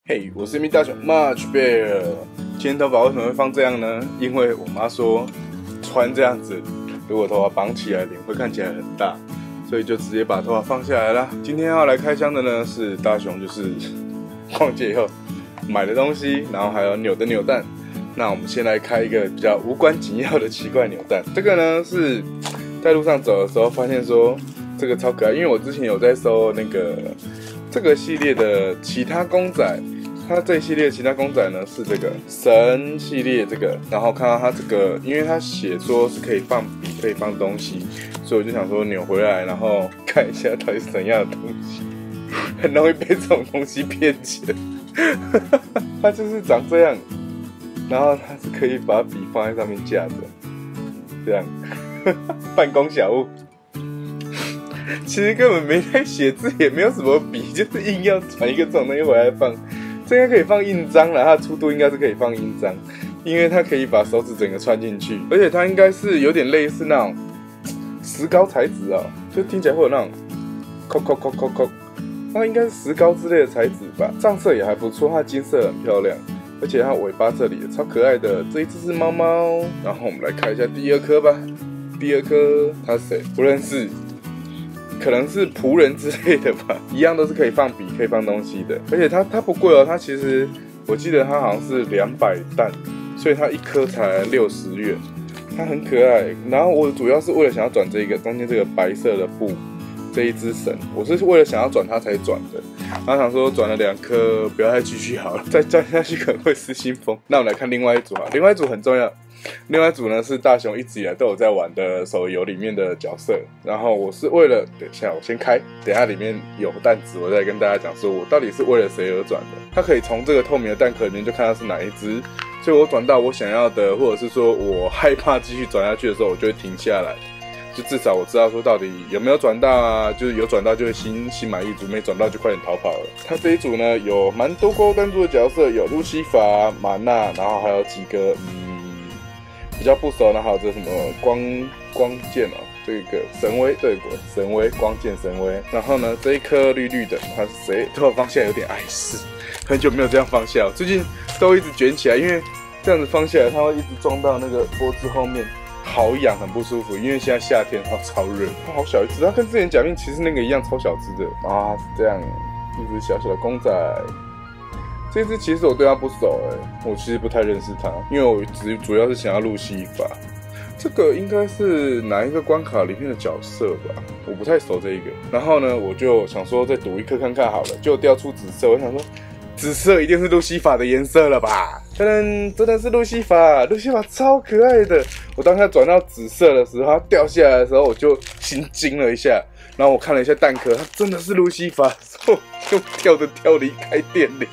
嘿，我是一名大熊 Much Bear。今天头发为什么会放这样呢？因为我妈说穿这样子，如果头发绑起来，脸会看起来很大，所以就直接把头发放下来啦。今天要来开箱的呢是大熊，就是逛街以后买的东西，然后还有扭的扭蛋。那我们先来开一个比较无关紧要的奇怪扭蛋。这个呢是在路上走的时候发现说这个超可爱，因为我之前有在搜那个这个系列的其他公仔。它这一系列其他公仔呢是这个神系列这个，然后看到它这个，因为它写说是可以放笔、可以放东西，所以我就想说扭回来，然后看一下到底是怎样的东西，很容易被这种东西骗钱。它就是长这样，然后它是可以把笔放在上面架着，这样办公小物。其实根本没在写字，也没有什么笔，就是硬要传一个这种东西回来放。这应该可以放印章啦，它的粗度应该是可以放印章，因为它可以把手指整个穿进去，而且它应该是有点类似那种石膏材质哦，就听起来会有那种扣，它应该是石膏之类的材质吧。上色也还不错，它的金色很漂亮，而且它尾巴这里也超可爱的。这一只是猫猫，然后我们来看一下第二颗吧。第二颗它是谁？不认识。可能是仆人之类的吧，一样都是可以放笔、可以放东西的，而且它不贵哦，它其实我记得它好像是200蛋，所以它一颗才60元，它很可爱。然后我主要是为了想要转这个中间这个白色的布这一只神，我是为了想要转它才转的，然后想说转了2颗，不要再继续好了，再转下去可能会失心疯。那我们来看另外一组哈，另外一组很重要。另外一组呢是大雄一直以来都有在玩的手游里面的角色，然后我是为了等一下我先开，等一下里面有弹子，我再跟大家讲说我到底是为了谁而转的。它可以从这个透明的蛋壳里面就看到是哪一只，所以我转到我想要的，或者是说我害怕继续转下去的时候，我就会停下来，就至少我知道说到底有没有转到啊，就是有转到就会心满意足，没转到就快点逃跑了。它这一组呢有蛮多高单独的角色，有路西法、玛娜，然后还有几个比较不熟，然后还有这什么光剑哦，这个神威，对，神威光剑神威。然后呢，这一颗绿绿的，它是谁？头发放下来有点碍事，很久没有这样放下，最近都一直卷起来，因为这样子放下来，它会一直撞到那个脖子后面，好痒，很不舒服。因为现在夏天，它超热，它好小一只，它跟之前假面骑士那个一样超小只的。然后它是这样一只小小的公仔。这只其实我对它不熟我其实不太认识它，因为我主要是想要路西法。这个应该是哪一个关卡里面的角色吧，我不太熟这一个。然后呢，我就想说再赌一颗看看好了，就掉出紫色，我想说紫色一定是路西法的颜色了吧？真的是路西法，路西法超可爱的。我当它转到紫色的时候，它掉下来的时候，我就心惊了一下。然后我看了一下蛋壳，它真的是路西法，所以就跳着跳离开店里。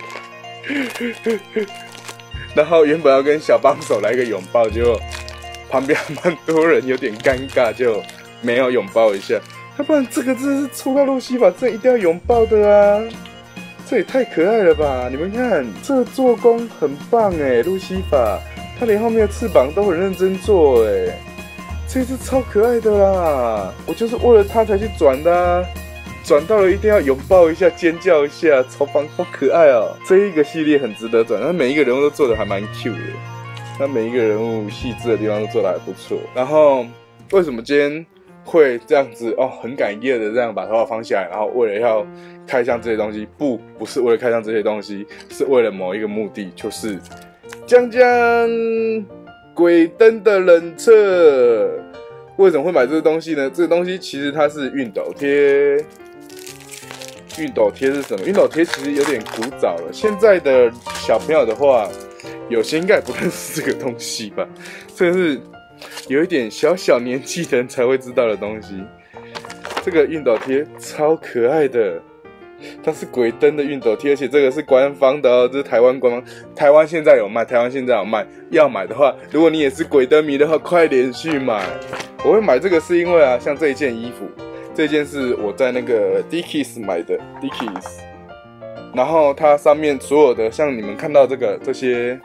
然后原本要跟小帮手来个拥抱，结果旁边蛮多人有点尴尬，就没有拥抱一下。要不然这个真的是出到路西法，这一定要拥抱的啊！这也太可爱了吧！你们看，这个做工很棒路西法，他连后面的翅膀都很认真做这只超可爱的啦！我就是为了他才去转的啊。转到了一定要拥抱一下，尖叫一下，超棒，好可爱哦！这一个系列很值得转，它每一个人物都做的还蛮 Q 的，它每一个人物细致的地方都做的还不错。然后为什么今天会这样子很感业的这样把头发放下来，然后为了要开箱这些东西，不是为了开箱这些东西，是为了某一个目的，就是江鬼灯的冷彻。为什么会买这个东西呢？这个东西其实它是熨斗贴。熨斗贴是什么？熨斗贴其实有点古早了，现在的小朋友的话，有些应该也不认识这个东西吧。这个是有一点小年纪的人才会知道的东西。这个熨斗贴超可爱的，它是鬼灯的熨斗贴，而且这个是官方的哦，这是台湾官方，台湾现在有卖，要买的话，如果你也是鬼灯迷的话，快点去买。我会买这个是因为像这一件衣服。这件是我在那个 Dickies 买的 Dickies， 然后它上面所有的像你们看到这些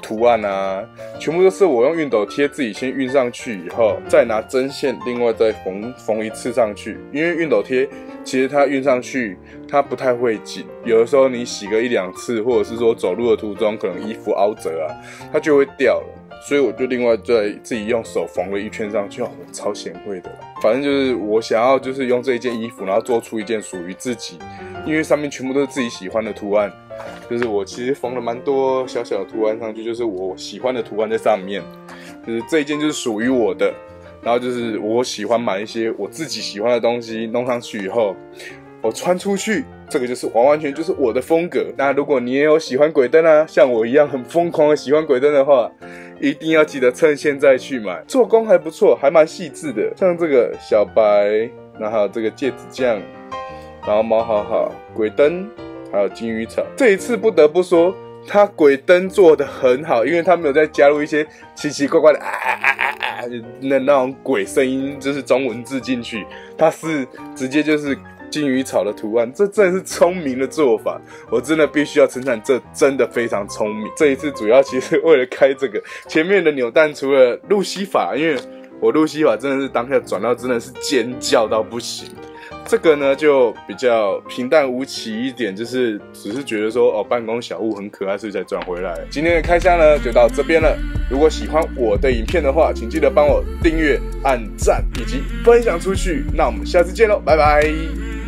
图案啊，全部都是我用熨斗贴自己先熨上去以后，再拿针线另外再缝一次上去。因为熨斗贴其实它熨上去它不太会紧，有的时候你洗个1、2次，或者是说走路的途中可能衣服凹折啊，它就会掉了。所以我就另外再自己用手缝了一圈上去，超贤惠的啦。反正就是我想要就是用这一件衣服，然后做出一件属于自己，因为上面全部都是自己喜欢的图案。就是我其实缝了蛮多小小的图案上去，就是我喜欢的图案在上面。就是这一件就是属于我的，然后就是我喜欢买一些我自己喜欢的东西弄上去以后，我穿出去，这个就是完全就是我的风格。那如果你也有喜欢鬼灯啊，像我一样很疯狂的喜欢鬼灯的话，一定要记得趁现在去买，做工还不错，还蛮细致的。像这个小白，然后还有这个芥子酱，然后猫好好、鬼灯，还有金鱼草。这一次不得不说，它鬼灯做得很好，因为它没有再加入一些奇奇怪怪的那种鬼声音，就是中文字进去，它是直接就是金鱼草的图案，这真的是聪明的做法，我真的必须要称赞，这真的非常聪明。这一次主要其实为了开这个前面的扭蛋，除了路西法，因为我路西法真的是当下转到真的是尖叫到不行。这个呢就比较平淡无奇一点，就是只是觉得说哦，办公小物很可爱，所以才转回来。今天的开箱呢就到这边了。如果喜欢我的影片的话，请记得帮我订阅、按赞以及分享出去。那我们下次见喽，拜拜。